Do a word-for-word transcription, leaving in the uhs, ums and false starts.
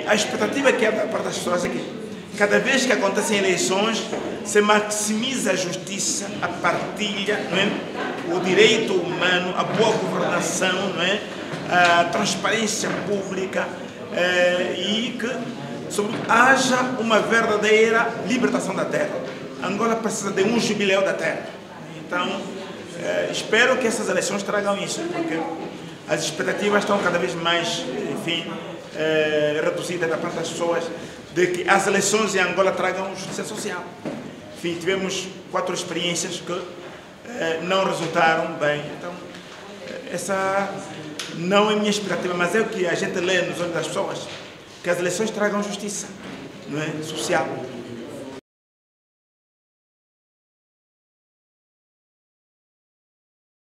E a expectativa que há da parte das pessoas é que cada vez que acontecem eleições se maximiza a justiça, a partilha, não é? O direito humano, a boa governação, não é? A transparência pública eh, e que sobre, haja uma verdadeira libertação da terra. Angola precisa de um jubileu da terra. Então, eh, espero que essas eleições tragam isso, porque as expectativas estão cada vez mais, enfim, eh, reduzidas da parte das pessoas, de que as eleições em Angola tragam justiça social. Enfim, tivemos quatro experiências que eh, não resultaram bem. Então, essa não é a minha expectativa, mas é o que a gente lê nos olhos das pessoas, que as eleições tragam justiça, não é? Social.